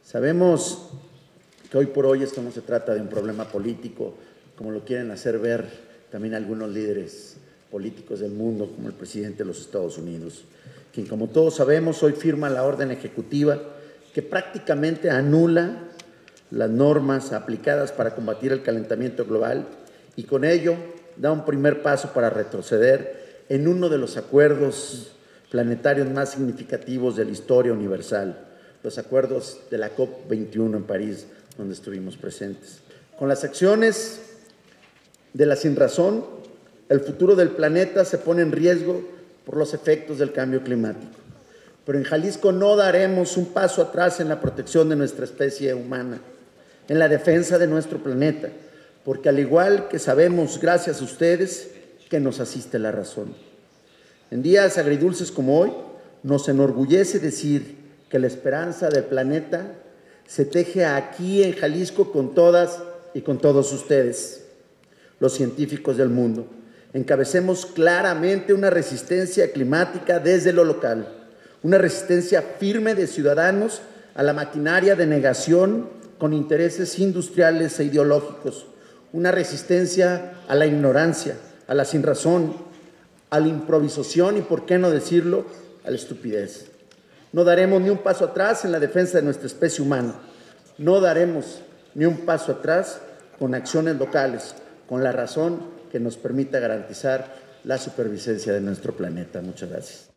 Sabemos que hoy por hoy esto no se trata de un problema político, como lo quieren hacer ver también algunos líderes políticos del mundo, como el presidente de los Estados Unidos, quien, como todos sabemos, hoy firma la orden ejecutiva que prácticamente anula las normas aplicadas para combatir el calentamiento global y con ello da un primer paso para retroceder en uno de los acuerdos planetarios más significativos de la historia universal, los acuerdos de la COP21 en París, donde estuvimos presentes. Con las acciones de la sinrazón, el futuro del planeta se pone en riesgo por los efectos del cambio climático. Pero en Jalisco no daremos un paso atrás en la protección de nuestra especie humana, en la defensa de nuestro planeta, porque al igual que sabemos, gracias a ustedes, que nos asiste la razón. En días agridulces como hoy, nos enorgullece decir que la esperanza del planeta se teje aquí en Jalisco con todas y con todos ustedes, los científicos del mundo. Encabecemos claramente una resistencia climática desde lo local, una resistencia firme de ciudadanos a la maquinaria de negación con intereses industriales e ideológicos, una resistencia a la ignorancia, a la sinrazón, a la improvisación y, por qué no decirlo, a la estupidez. No daremos ni un paso atrás en la defensa de nuestra especie humana. No daremos ni un paso atrás con acciones locales, con la razón que nos permita garantizar la supervivencia de nuestro planeta. Muchas gracias.